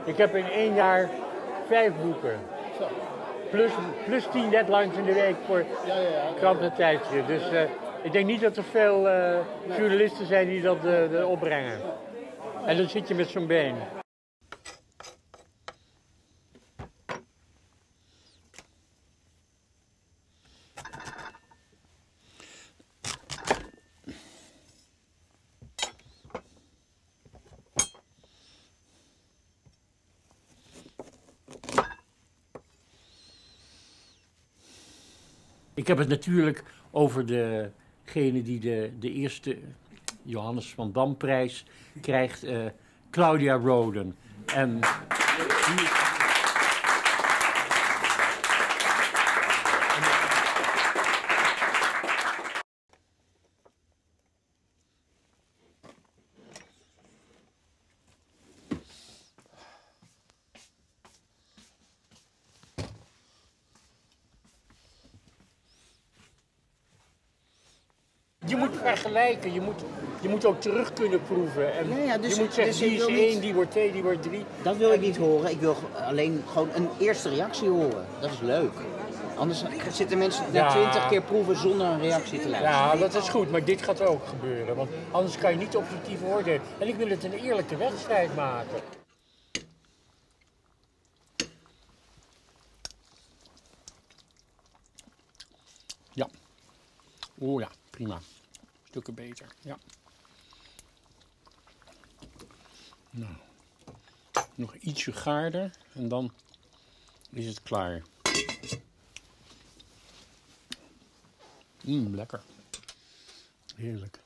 Ik heb in 1 jaar 5 boeken. Zo. Plus 10 deadlines in de week voor kranten en tijdschrift. Dus ik denk niet dat er veel journalisten zijn die dat opbrengen. En dan zit je met zo'n been. Ik heb het natuurlijk over degene die de eerste Johannes van Dam-prijs krijgt, Claudia Roden. En je moet vergelijken, je moet ook terug kunnen proeven. En Dus, je moet zeggen, die is 1, die wordt 2, die wordt 3. Dat wil ik niet horen. Ik wil alleen gewoon een eerste reactie horen. Dat is leuk. Anders zitten mensen na 20 keer proeven zonder een reactie te luisteren. Ja, dat is goed, maar dit gaat ook gebeuren. Want anders kan je niet objectief oordelen. En ik wil het een eerlijke wedstrijd maken. Ja. Oh ja, prima. Stukken beter, ja. Nou, nog ietsje gaarder en dan is het klaar. Lekker. Heerlijk.